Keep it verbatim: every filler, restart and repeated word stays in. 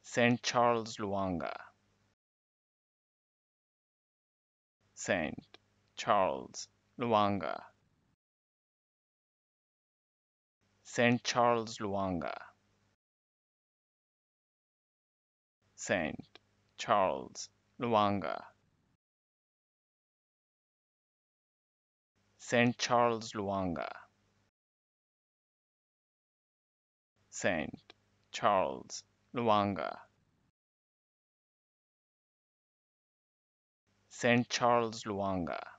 Saint Charles Lwanga. Saint Charles Lwanga. Saint Charles Lwanga. Saint Charles Lwanga. Saint Charles Lwanga. Saint Charles Lwanga. Saint Charles Lwanga.